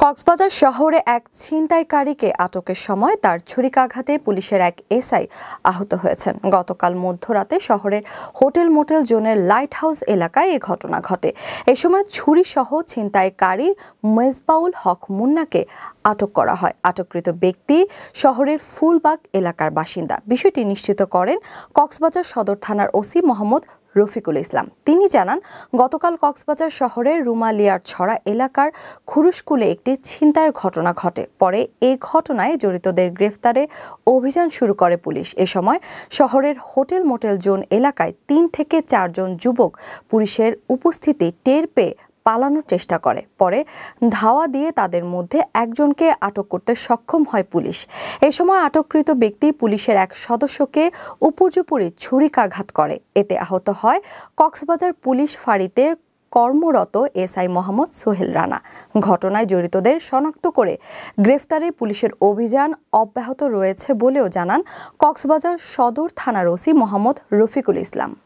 কক্সবাজার শহরে এক ছিনতাইকারীকে আটকের সময় তার ছুরিকাঘাতে পুলিশের এক এসআই আহত হয়েছেন। গতকাল মধ্যরাতে শহরের হোটেল মোটেল জোনের লাইট হাউস এলাকায় এ ঘটনা ঘটে। এ সময় ছুরিসহ ছিনতাইকারী মেজবাউল হক মুন্নাকে আটক করা হয়। আটককৃত ব্যক্তি শহরের ফুলবাগ এলাকার বাসিন্দা। বিষয়টি নিশ্চিত করেন কক্সবাজার সদর থানার ওসি মোহাম্মদ রফিকুল ইসলাম। তিনি জানান, গতকাল কক্সবাজার শহরের রুমালিয়ার ছড়া এলাকার খুরুশকুলে একটি ছিনতাইয়ের ঘটনা ঘটে। পরে এই ঘটনায় জড়িতদের গ্রেফতারে অভিযান শুরু করে পুলিশ। এ সময় শহরের হোটেল মোটেল জোন এলাকায় ৩ থেকে ৪ জন যুবক পুলিশের উপস্থিতি টের পেয়ে পালানোর চেষ্টা করে। পরে ধাওয়া দিয়ে তাদের মধ্যে একজনকে আটক করতে সক্ষম হয় পুলিশ। এ সময় আটককৃত ব্যক্তি পুলিশের এক সদস্যকে উপর্যুপরি ছুরিকাঘাত করে। এতে আহত হয় কক্সবাজার পুলিশ ফাঁড়িতে কর্মরত এসআই মোহাম্মদ সোহেল রানা। ঘটনায় জড়িতদের শনাক্ত করে গ্রেফতারে পুলিশের অভিযান অব্যাহত রয়েছে বলেও জানান কক্সবাজার সদর থানার ওসি মোহাম্মদ রফিকুল ইসলাম।